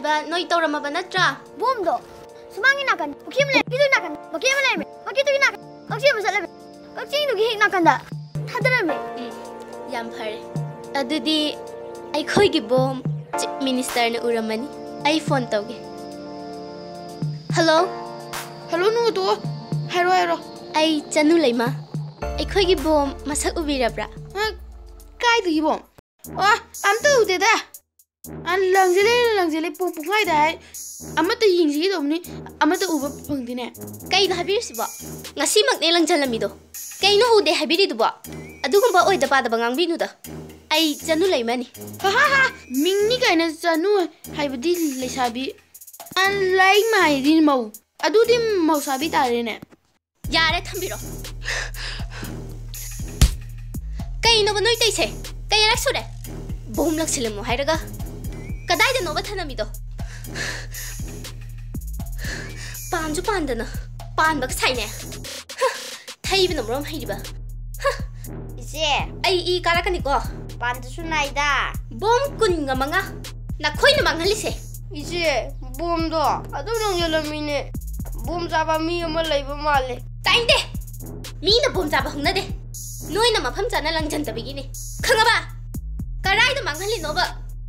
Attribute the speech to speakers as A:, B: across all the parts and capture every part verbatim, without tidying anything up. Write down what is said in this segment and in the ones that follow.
A: 하इबा नोई तौरमबा नत्रा
B: बोमदो सुमांगी नाकन मखिम ले किदु नाकन मखिम ले मे मखिदु नाकन कक्षी मसले कक्षी दुगी हेक नाकनदा थादरमे
A: याम फरे अदुदी आई खोइगी बोम चीफ मिनिस्टर ने उरमनी आई फोन तौगे हेलो
C: हेलो नु तो हेरो हेरो
A: आई चनु लेमा आई खोइगी बोम मसक उबिरब्रा
C: काय दुगी बोम आ आम तो उदेदा an langzele langzele pung pung ngai dai amata yingsi domni amata uba phangdine
A: kai da habir siba ngasi mak ne langjalami do kai no ude habiri do ba adugumba oi da pa da bangang bi nu da ai janu leimani
C: ha ha ha mingni kaina janu haibadi leisabi an lai mai din mau adudi mau sabi tare ne
A: yare thambiro kai no ba noi tai se kai rak sure bom lak silemu hairaga कदाई they nova थना मिदो पांजु पांदना पान बक साइने Thai बिनो मरम हाइबा
B: इसे
A: आई ई काराकनी को
B: पांदसु नाइदा
A: बम कुनगा मंगा ना खोइन मंगलिसे
B: इसे बम दो अदु नंगलमिने बम जाबा मी अमा लैबा माले
A: ताइंदे मी ना बम जाबा हंगना दे नोइ ना मफम जाना लंजन तबिगिने खंगाबा कराई दो मंगली नोबा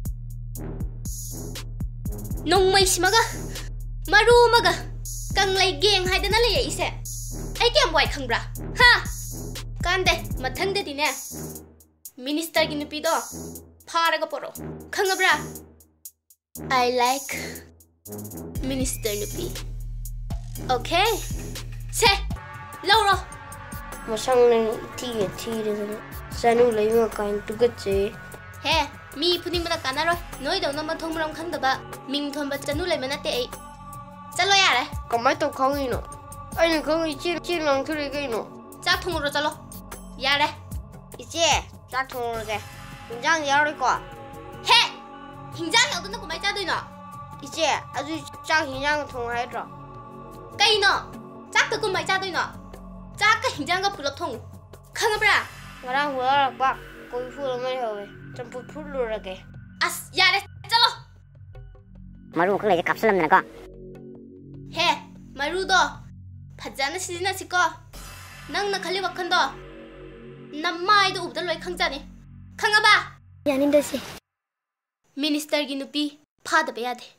A: नोंमै सिमगा मारू मगा कंगलै गेंग हाइदना ले इसे आई केम वाइ खंब्रा हा कांदे मथंग दे दिने मिनिस्टर की नुपी दो फारगा परो खंगब्रा आई लाइक मिनिस्टर नुपी ओके से लौरो
B: मसंग ने टीगे टीरे सनु लैमा काइन तुगचे
A: हे मी पुनिंग बना कानारो नोई दो नंबर थोंमरम खंदबा मिंग थोंबा चनु लेम नते ए चलो यारे
B: कमाय तो खंगिनो आइने खंगि चिर चिर नंग थुरे गइनो
A: चा थोंरो चलो यारे
B: इचे चा थोंरोगे हिंजांग यारो को
A: हे हिंजांग यादुना कमाय चा दोइनो
B: इचे अजु चा हिंजांग थोंग हाइद्रो
A: कइनो चा त कमाय चा दोइनो चा का हिंजांग गा पुलप थोंग खंगब्रा
B: ngara huara ba koi fulu mai howe champut fulu rage
A: as yare chalo
B: maru khale je kapsalam na ka
A: he maru do phajana sijina siko nang na khali wakhan do namai do ubda loi khangjani khangaba
B: yanin da se
A: minister gi nupi phada be yade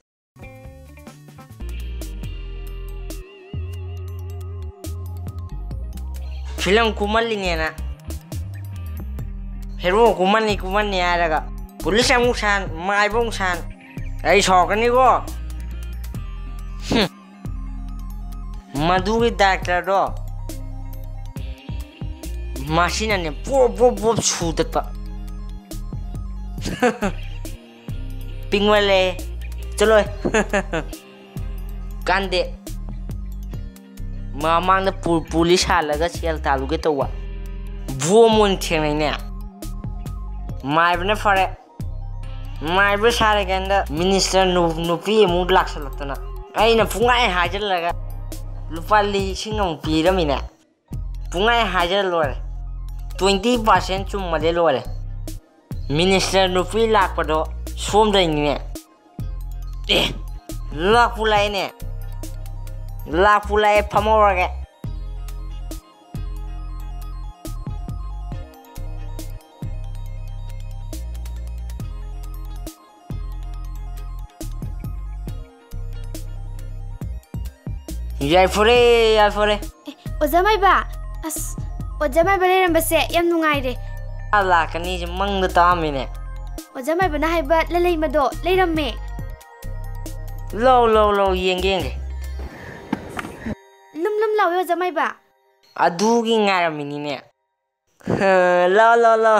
D: film kumalli ne na hero kuman ni kuman ni araga police amu san mai bong san ai sokani go madu gi doctor do machine ne pop pop pop sudat pa pingwale chalo kande mamang na police halaga sel talu ge towa bomon thenai ne mai bne fare mai bre sare ganda minister nu nupi mu laksa latana aina pungai hajar laga lupa li singam piramina pungai hajar lore twenty percent chum male lore minister nupi lakpado som dai ne eh lakpulai ne lakpulai pamorage Yai fore, yai fore.
B: Ozamai ba, as ozamai ba leram base yam nungai de.
D: Ala kani je mang da tamine.
B: Ozamai ba na hai ba lalai mado leram me.
D: Lo lo lo yeng yeng.
B: Lum lum law ozamai ba.
D: Adu gi ngaramini ne. Lo lo lo.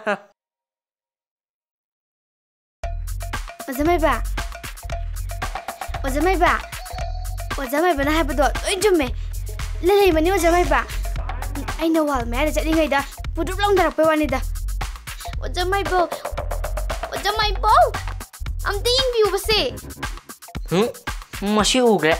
B: Ozamai ba. Ozamai ba. Ozamai ba na hai ba do oi jumme. Lalai mani ozamai ba. Ai na wal me da ngai da pudup long darak pe wani da. Ozamai ba. Ozamai ba. Am ting view ba se.
D: Hm? Masi ugre.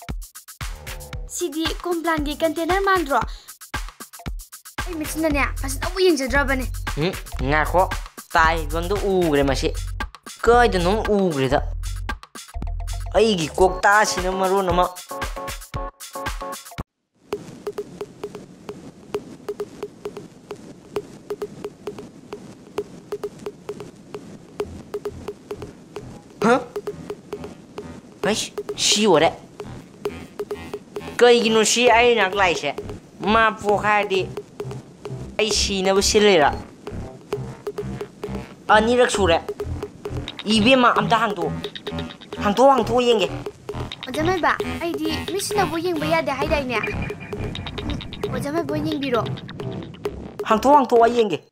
B: Sidi komplan gi container mandro. Ai mixna ne pas da uyeng jadra bane.
D: Hm? Nga kho tai gondu ugre masi. Kai da no ugre da. ꯑꯩꯒꯤ ꯀꯣꯛꯇꯥꯁꯤꯅ ꯃꯔꯣꯟ ꯑꯃ ꯍ ꯑꯩꯁ ꯁꯤ ꯑꯣꯏꯔꯦ ꯀꯩꯒꯤꯅꯣ ꯁꯤ ꯑꯩ ꯅꯥꯛ ꯂꯥꯛꯏꯁꯦ ꯃꯥ ꯄꯣꯈꯥꯏꯔꯗꯤ ꯑꯩ ꯁꯤꯅꯕ ꯁꯤꯜꯂꯤꯔꯥ ꯑꯅꯤꯔꯛ ꯁꯨꯔꯦ 이베마 암다 항도 항도 항도 ꯌꯦꯡ게
B: 오자마이바 아이디 미신나보 ꯌꯦꯡꯕ ꯌꯥꯗꯦ 하이다이네 오자마이보 ꯌꯦꯡ비로
D: 항도 항도 와 ꯌꯦꯡ게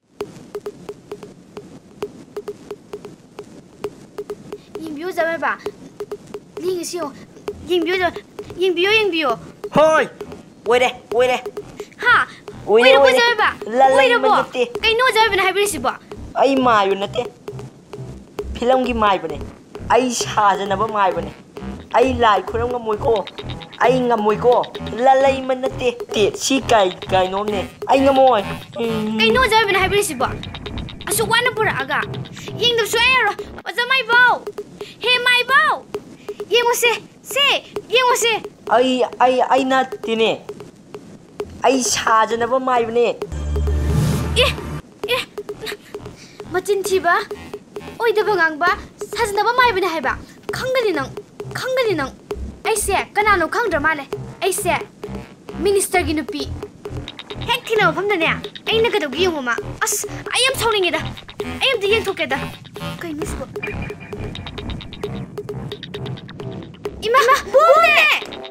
B: ꯌꯦꯡ비요 오자마이바 링이시요 ꯌꯦꯡ비요 ꯌꯦꯡ비요 ꯌꯦꯡ비요
D: ꯍꯣꯏ 오이래 오이래
B: 하
D: 오이래
B: 오이래 오자마이바
D: 오이래보
B: ꯀꯩꯅꯣ 오자마이바ꯅ 하이ꯕꯤ리시보
D: ꯑꯩ ꯃꯥꯏꯕ ꯅꯠꯇꯦ ꯐꯤꯂꯝꯒꯤ ꯃꯥꯏꯕꯅꯦ ꯑꯩ ꯁꯥꯖꯅꯕ ꯃꯥꯏꯕꯅꯦ ꯑꯩ ꯂꯥꯏ ꯈꯨꯔꯝ ꯉꯝꯃꯣꯏꯀꯣ ꯑꯩ ꯉꯝꯃꯣꯏꯀꯣ ꯂꯂꯩꯃ ꯅꯠꯇꯦ ꯇꯦ ꯁꯤ ꯀꯥꯏ ꯀꯥꯏꯅꯣꯝꯅꯦ ꯑꯩ ꯉꯝꯃꯣꯏ
B: ꯀꯩꯅꯣ 오자마이바ꯅ 하이비리시보 ꯑꯁꯨꯛ ꯋꯥꯅ ꯄꯨꯔꯛꯑꯒ ꯌꯦꯡꯗꯕ ꯁꯨꯡꯌꯥ ꯌꯥꯔꯣꯏ 오자마이ꯕꯥꯎ ꯍꯦ 마이ꯕꯥꯎ ꯌꯦꯡꯉꯨꯁꯦ ꯁꯦ ꯌꯦꯡꯉꯨꯁꯦ
D: ꯑꯩ ꯑꯩ ꯑꯩ ꯅꯠꯇꯦꯅꯦ ꯑꯩ ꯁꯥꯖꯅꯕ ꯃꯥꯏꯕꯅꯦ
B: 예! 예! 멋진 티바 오이드바 강바 사진나바 마이브네 하이바 칸가리 능 칸가리 능 아이세 까나노 칸드라 말레 아이세 미니스터기 누피 핵 티나 팜다네 아이나 그도 기용마 아스 아이암 서링이다 아이암 디엔 토케다 그이 미스고 이마 뭐네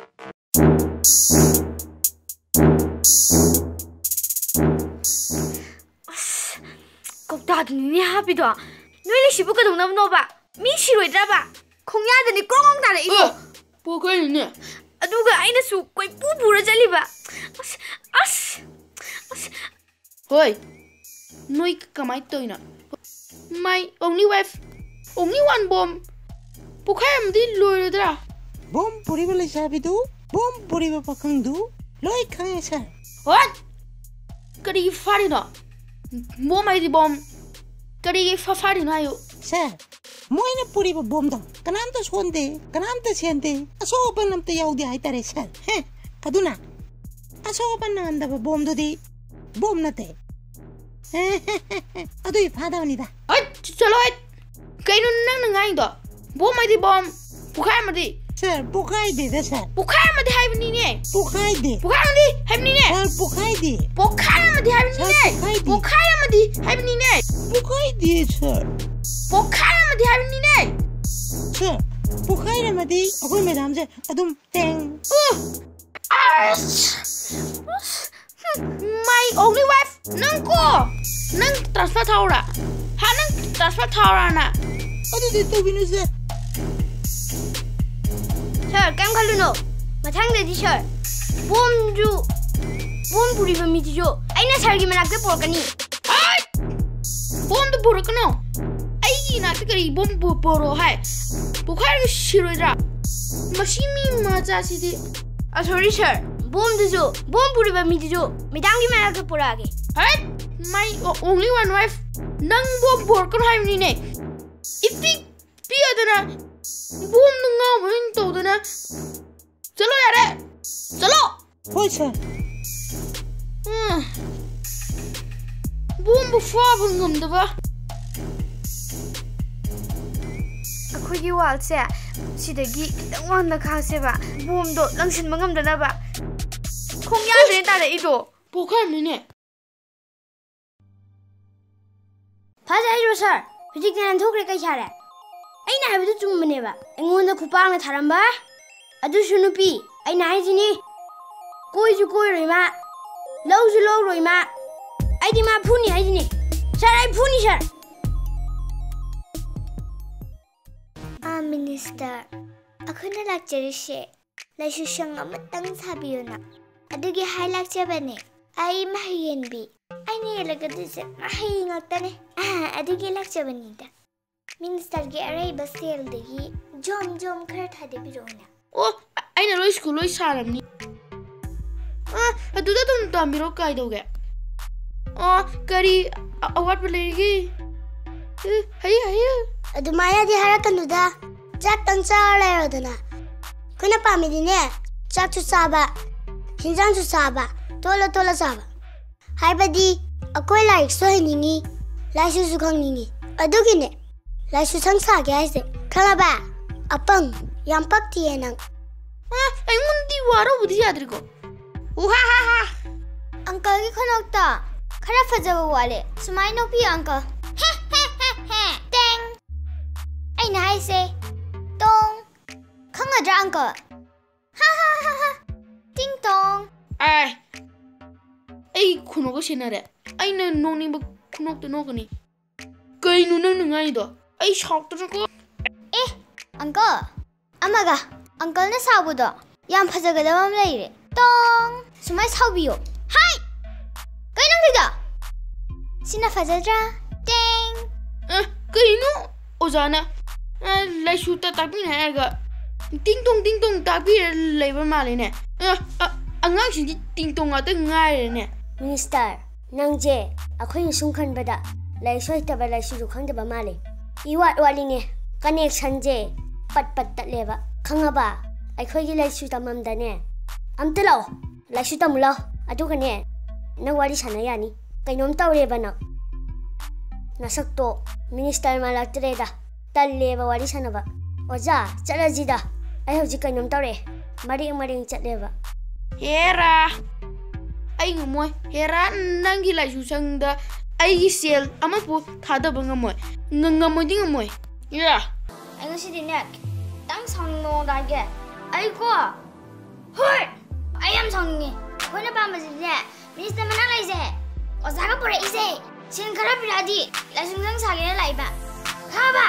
B: 꼭다드니 하비도 너희 시부가 동남노바 미시로이다바 콩야드니 꽁꽁다네 이거
C: 포카이네
B: 누가 아이나수 거의 뿌부러 잘리바 아스 아스 아스
C: Oi, noi kamai toina. My only wife, only one bomb. Pukham di loidra.
E: Bomb puriba le sabidu, bomb puriba pakangdu, loi khang sir.
C: What? Kadi farino. Bomb ai di bomb. Kadi fa farino ayo.
E: Sir, moina puriba bomb da. Kananta sonde, kananta sente. Aso banam te yaudi ai tare sir. He, kaduna. Aso banam da bomb do di. Bomb na te. Aduh, pada wanita.
C: Ay, chalo ay. Kaino nang nangai do. Bomb ai di bomb. Pukham di.
E: Sir, pukai de da sir.
C: Pukham di hai ni ne.
E: Pukai de.
C: Pukham di hai ni ne.
E: Sir, pukai de.
C: Pukham di hai ni ne. Pukham di hai ni ne.
E: Pukai de sir.
C: Pukham di hai ni ne.
E: Sir, pukai na madi. Ako madam je. Adum teng.
C: Uh. My only wife, nang ko, nang transfer thaura, ha nang transfer thaura na.
E: Adu di to binu sir.
B: Sir, kam khaluno. Mathang de di sir. Bomb ju bomb puri ba mi jo. Aina sir gi manak te porkani.
C: Ay! Bomb to porkano. Ai na te kari bomb po poro hai. Bukhar gi shiroidra. Mashimi macha si di.
B: Ah sorry sir. Bomb jo. Bomb puri ba mi jo. Midang gi manak te porage.
C: Hey, my only one wife, nang bomb porkano hai ni ne. Ifi piya dana. Bomb nang ngau mun to dana. Chalo yare. Chalo.
E: Hoy sir.
C: Hmm. Bomb fa bun ngam da ba.
B: ꯑꯩꯈꯣꯏꯒꯤ ꯋꯥꯜꯁꯦ ꯁꯤꯗꯒꯤ ꯈꯤꯇꯪ ꯋꯥꯡꯅ ꯈꯥꯛꯁꯦꯕ ꯕꯣꯝꯗꯣ ꯂꯪꯁꯤꯟꯕ ꯉꯝꯗꯅꯕ ꯈꯣꯡ ꯌꯥꯗ꯭ꯔꯦ ꯇꯥꯔꯛꯏꯗꯣ
C: ꯄꯣꯈꯥꯏꯔꯝꯅꯤꯅꯦ
B: ꯐꯖꯩꯔꯣ ꯁꯥꯔ ꯍꯧꯖꯤꯛꯇꯤ ꯅꯥꯟꯊꯣꯛꯈ꯭ꯔꯦ ꯀꯩ ꯁꯥꯔꯦ ꯑꯩꯅ ꯍꯥꯏꯕꯗꯨ ꯆꯨꯝꯕꯅꯦꯕ ꯑꯩꯉꯣꯟꯗ ꯈꯨꯄꯥꯛꯅ ꯊꯥꯔꯝꯕ ꯑꯗꯨꯁꯨ ꯅꯨꯄꯤ ꯑꯩꯅ ꯍꯥꯏꯁꯤꯅꯤ ꯀꯣꯏꯁꯨ ꯀꯣꯏꯔꯣꯏ ꯃꯥ ꯂꯧꯁꯨ ꯂꯧꯔꯣꯏ ꯃꯥ ꯑꯩꯗꯤ ꯃꯥ ꯐꯨꯅꯤ ꯍꯥꯏꯁꯤꯅꯤ ꯁꯥꯔ ꯑꯩ ꯐꯨꯅꯤ ꯁꯥꯔ
F: Ah, Minister, ako na lakcharishe. Laishu siyang amatang sabiyo na. Adugi hay lakchabane. Ay mahiyenbi. Ay niyalagado siya. Mahiyingagtane. Ah, adugi lakchabanida. Minister gi aray basel degi. Jom jom kar thade birona.
C: Oh, ay na loy school loy saramni. Ah, aduda tum tambiro kai doge. Oh, kari awat balegi. Hey, hey.
F: Adumaya di harakan duda. ꯆꯥꯛ ꯇꯪ ꯆꯥꯔ ꯂꯩꯔꯣꯗꯅ ꯑꯩꯈꯣꯏꯅ ꯄꯥꯝꯃꯤꯗꯤꯅꯦ ꯆꯥꯛꯁꯨ ꯆꯥꯕ ꯍꯤꯟꯖꯥꯡꯁꯨ ꯆꯥꯕ ꯇꯣꯠꯂ ꯇꯣꯠꯂ ꯆꯥꯕ ꯍꯥꯏꯕꯗꯤ ꯑꯩꯈꯣꯏ ꯂꯥꯏꯔꯤꯛꯁꯨ ꯍꯩꯅꯤꯡꯉꯤ ꯂꯥꯏꯁꯨꯁꯨ ꯈꯪꯅꯤꯡꯉꯤ ꯑꯗꯨꯒꯤꯅꯦ ꯂꯥꯏꯁꯨ ꯁꯪ ꯁꯥꯒꯦ ꯍꯥꯏꯁꯦ ꯈꯪꯉꯕ ꯑꯄꯪ ꯌꯥꯝ ꯄꯛꯇꯤꯌꯦ ꯅꯪ
C: ꯑꯩꯉꯣꯟꯗꯤ ꯋꯥꯔꯧꯕꯗꯤ ꯌꯥꯗ꯭ꯔꯤꯀꯣ ꯎꯍꯥ ꯍꯥ ꯍꯥ
F: अंकल की खनोक्ता खरा फजब वाले सुमाई नोपी अंकल हे हे हे हे टेंग आई नाइ से तोंग खंगद्रा अंकल हा हा हा हा टिंग तोंग
C: ai ai खुनोको सेनारे आइना नोनिबो खुनोक्तो नोकनी कइनु नंग नंगाइदो ai साउक्तनको
F: ए अंकल अमगा अंकल ने साबुदो याम फजगदबम लैरे तोंग सुमाई साउबियो हाय कइनु किदा सिना फजद्रा टेंग
C: eh कइनु ओजाना लाइसु ता ताकबिन हायगा टिंग टोंग टिंग टोंग ताकबि लेबर मालेने अंगांग सिंदि टिंग टोंग आते ngaire
F: मिनिस्टर नंजे अखोइ सुम खनबदा लाइसोय तबा लाइसु खंगदबा माले इवाट वालिने कनेक्शन जे पट पट तलेबा खंगबा अखोइ लाइसु तममदने अमते लाओ लाइसु तमुला अदुगने नंग वाली साना यानी कइनोम तवरेबा न नसक्तो मिनिस्टर मालाक्तरेदा तल्लेबा वाली सानाबा ओजा चलजिदा आई हौजि कइनोम तवरे मरिंग मरिंग चलेबा
C: हेरा आई ngमोय हेरा नंगी लाइसु संगदा आई सेल अमपु थादबा ngमोय ngमोदि ngमोय या
F: आई ngसिदिने तंग संगनो दागे आई को होय आई एम संगी खोना पामजिने मिनिस्टर मना लाइजे ओजागा पुरे इसे सिन खरा पिरादी लाइसुं संग सागे लाइबा खाबा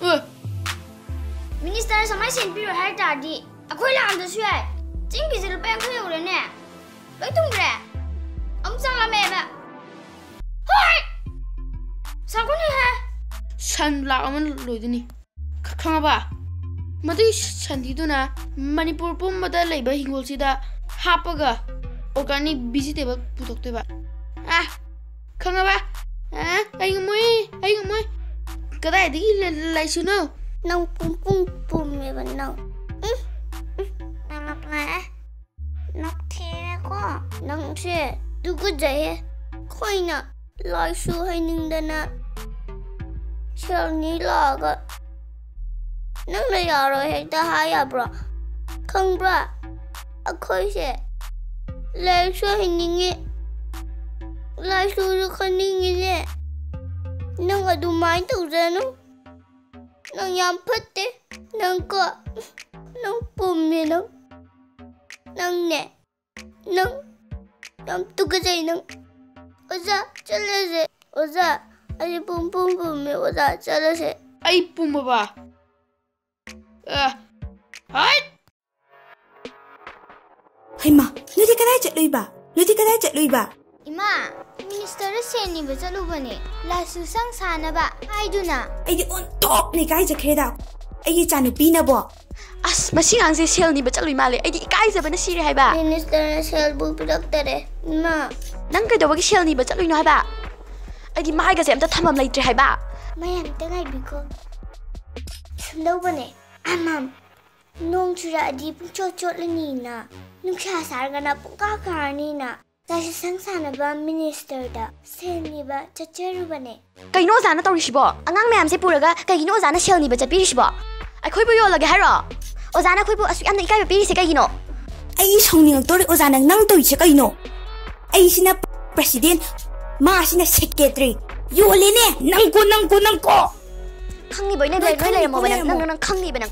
F: मिनिस्टर समाय सिन पिरो हाय तादी अखोइ लांदसु याय चिंग किजल पेंग खय उरेने बै तुंग्रे अम संग लामेबा होय सागुनि है
C: सन लाक अमन लोइदनी खंगबा मदि सन्दिदुना मणिपुर पुमदा लेबा हिंगोलसिदा हापगा organic vegetable putokteba ah khangaba ah ai ngmoi ai ngmoi kadai di laisu no
F: nang pum pum pum me ba nang nang pa nak the ko nang se du ku jaye khoina laisu hai ning dana shel ni la ga nang na ya ro he ta ha ya bro khang bra akhoi se लाइसु हिनिंगे लाइसु खनिंगे ने नंग अदुमाइन तौजनु नंग याम फत्ते नंग को नंग पुम्मे नंग नंग ने नंग याम तुगजै नंग ओजा चलेसे ओजा अरे पुम पुम पुम्मे ओजा चलेसे
C: आई पुमबा अ हाय
B: Haima, nuti kadai chatluiba? Nuti kadai chatluiba?
F: Ima, minister seni ba chalubane. Lasu sang sana ba? Haiduna.
B: Ai on top ni kai jakreda. Ai chanu pina bo.
A: As masing ang se sel ni ba chalui male. Ai di kai za ba na sire hai ba.
F: Minister sel bu produktare. Ma,
A: Nang kai do ba ki sel ni ba chalui no hai ba. Ai di mai ga se amta thamam laitre hai ba.
F: mayam tengai biko. Sumdaw bane. Amam. Nong chura adi pung chot chot lani na. Nuksha sarga na pung kakarani na. Dasi sangsana ba minister da. Seni ba chacharu bane.
A: Kaino zana tawrisibo. Angang mayam se puraga kaino zana sel ni ba chapirisibo. Ai khoi bu yo lage hairo. Ozana khoi bu asu yamna ikai ba pirisi kaino.
B: Ai songning tori ozana nang toi che kaino. Ai sina president ma sina secretary. Yo lene nang ko nang ko nang ko.
A: Khangi boy na boy boy lai mo ba nang nang nang khangi ba nang.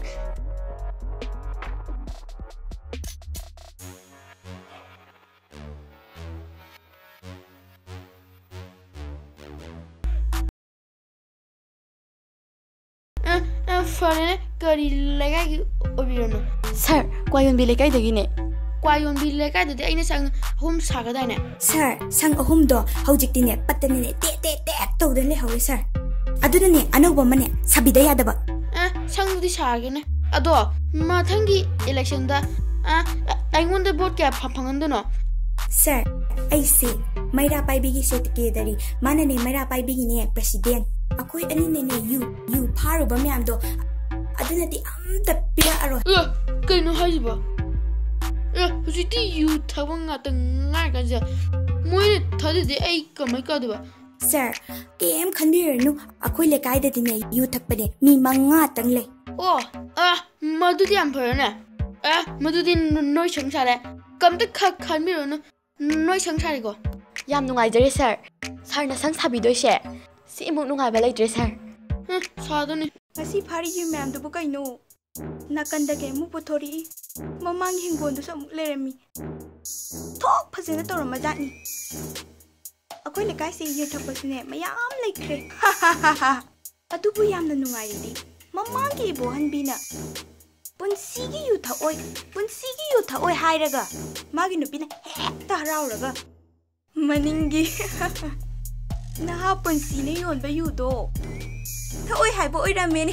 C: Fare kari lega ki obirano.
A: Sir, kwayon bi lekai dagine.
C: Kwayon bi lega dadi aina sang hum saga dane.
B: Sir, sang ahum do hojikti ne patani ne te te te to de le hawe sir. Aduna ne anogba mane sabida yadaba.
C: Eh, sang di saga ne. Ado mathangi election da ah aingonda vote kya phangandano.
B: Sir, I say Maira Paibigi secretary, manane Maira Paibigi ne president. Akoi ani ne ne you you paru ba myam do
G: ꯑꯗꯨꯅꯗꯤ ꯑꯝꯇ ꯄꯤꯔꯛꯑꯔꯣꯏ
C: ꯑꯦ ꯀꯩꯅꯣ ꯍꯥꯏꯁꯤꯕ ꯑꯦ ꯍꯧꯖꯤꯛꯇꯤ U ꯊꯛꯄ ꯉꯥꯛꯇ ꯉꯥꯏ ꯀꯥꯟꯁꯤꯗ ꯃꯣꯏꯅ ꯊꯛꯑꯗꯤ ꯑꯩ ꯀꯃꯥꯏ ꯀꯧꯗꯣꯏꯕ
G: ꯁꯥꯔ ꯀꯩꯝ ꯈꯟꯕꯤꯔꯨꯔꯅꯨ ꯑꯩꯈꯣꯏ ꯂꯩꯀꯥꯏꯗꯗꯤꯅꯦ ꯌꯨ ꯊꯛꯄꯅꯦ ꯃꯤ ꯃꯉꯥꯇꯪ ꯂꯩ
C: ꯑꯣ ꯑ ꯃꯗꯨꯗꯤ ꯌꯥꯝ ꯐꯔꯦꯅꯦ ꯑꯦ ꯃꯗꯨꯗꯤ ꯅꯣꯏ ꯁꯪꯁꯥꯔꯦ ꯀꯝꯇ ꯈꯟꯕꯤꯔꯨꯔꯅꯨ ꯅꯣꯏ ꯁꯪꯁꯥꯔꯦꯀꯣ
H: ꯌꯥꯝ ꯅꯨꯡꯉꯥꯏꯖꯔꯦ ꯁꯥꯔ ꯁꯥꯔꯅ ꯁꯪ ꯁꯥꯕꯤꯗꯣꯏꯁꯦ ꯁꯤꯃꯨꯛ ꯅꯨꯡꯉꯥꯏꯕ ꯂꯩꯇ꯭ꯔꯦ ꯁꯥꯔ
C: ꯎꯝ ꯁꯥꯗꯣꯏꯅꯤ
I: ꯉꯁꯤ ꯐꯥꯔꯤꯒꯤ ꯃꯌꯥꯝꯗꯨꯕꯨ ꯀꯩꯅꯣ ꯅꯥꯀꯟꯗꯒꯤ ꯑꯃꯨꯛ ꯄꯨꯊꯣꯔꯛꯏ ꯃꯃꯥꯡꯒꯤ ꯍꯤꯡꯒꯣꯜꯗꯨꯁꯨ ꯑꯃꯨꯛ ꯂꯩꯔꯝꯃꯤ ꯊꯣꯛ ꯐꯖꯅ ꯇꯧꯔꯝꯃꯖꯥꯠꯅꯤ ꯑꯩꯈꯣꯏ ꯂꯩꯀꯥꯏꯁꯦ ꯌꯨ ꯊꯛꯄꯁꯨꯅꯦ ꯃꯌꯥꯝ ꯂꯩꯈ꯭ꯔꯦ ꯑꯗꯨꯕꯨ ꯌꯥꯝꯅ ꯅꯨꯡꯉꯥꯏꯔꯤꯗꯤ ꯃꯃꯥꯡꯒꯤ ꯏꯕꯣꯍꯟꯕꯤꯅ ꯄꯨꯟꯁꯤꯒꯤ ꯌꯨ ꯊꯛꯑꯣꯏ ꯄꯨꯟꯁꯤꯒꯤ ꯌꯨ ꯊꯛꯑꯣꯏ ꯍꯥꯏꯔꯒ ꯃꯥꯒꯤ ꯅꯨꯄꯤꯅ ꯍꯦꯛꯇ ꯍꯔꯥꯎꯔꯒ ꯃꯅꯤꯡꯒꯤ ꯅꯍꯥ ꯄꯨꯟꯁꯤꯅ ꯌꯣꯟꯕ ꯌꯨꯗꯣ ꯊꯛꯑꯣꯏ ꯍꯥꯏꯕ ꯑꯣꯏꯔꯝꯃꯦꯅꯦ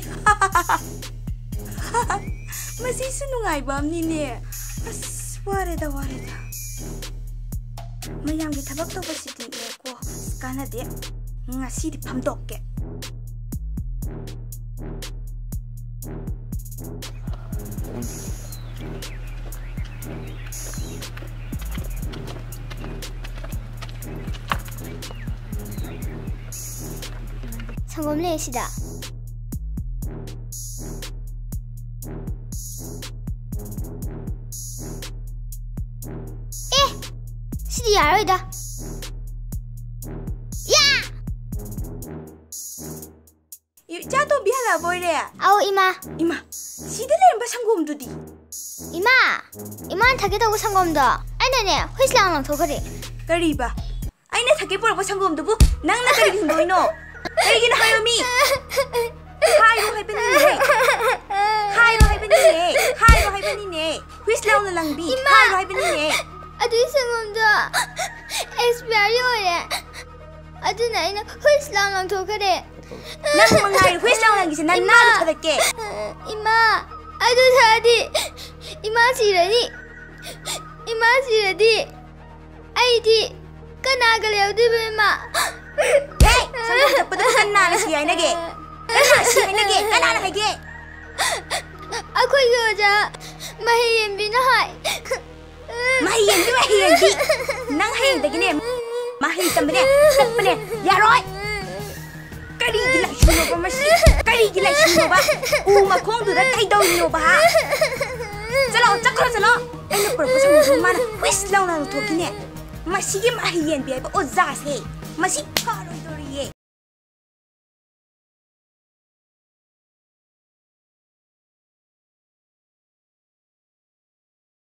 I: ꯃꯁꯤꯁꯨ ꯅꯨꯡꯉꯥꯏꯕ ꯑꯃꯅꯤꯅꯦ ꯑꯁ ꯋꯥꯔꯦꯗ ꯋꯥꯔꯦꯗ ꯃꯌꯥꯝꯒꯤ ꯊꯕꯛ ꯇꯧꯕꯁꯤꯗꯤꯅꯦꯀꯣ ꯀꯥꯟꯅꯗꯦ ꯉꯁꯤꯗꯤ ꯐꯝꯗꯣꯛꯀꯦ
F: ꯁꯪꯒꯣꯝ ꯂꯩ ꯁꯤꯗ ꯑꯦ ꯁꯤꯗꯤ ꯌꯥꯔꯣꯏꯗ ꯌꯥ
I: ꯏꯆꯥ ꯇꯣꯝꯕꯤ ꯍꯜꯂꯛꯑꯕꯣꯏꯔꯦ
F: ꯑꯧ ꯏꯃꯥ
I: 이마 시대 렘바 상곰두디
F: 이마 이마는 타게 되고 상검도 아니네 회슬랑 랑토그리
I: 까리바 아이네 타게 보라고 상곰두부 낭나 까리기 흔도이노 까리기는 하요미 하이로 하이베니네 하이로 하이베니네 하이로 하이베니네 회슬랑 랑비 하이로 하이베니네
F: 아두 상검도 엑스피아리 오래 아두나 이나 회슬랑 랑토그리
I: 난 망하이 회슬랑 랑기지 난 나도 타들게
F: 이마 아두 사디 이마 시라니 이마 시라디 아이디 까나가 레오드베 마
I: 에이 상금 잡고도 까나나 시야이나게 까나 시야이나게 까나나 하게
F: 아코이 여자 마히엠비나 하이
I: 마히엠비 마히엠비 난 하이엠되기네 마히 땀በ네 땀በ네 야로이 까리기 라이슈노바 마시 까리기 라이슈노바 우마 콩두다 까이도이노바 चलो चक्रो चलो ऐने पुरको संगो माना विस लाउना थोकिने मसिगे माहियन बियाबा ओजा से मसि फारोइ दोरिए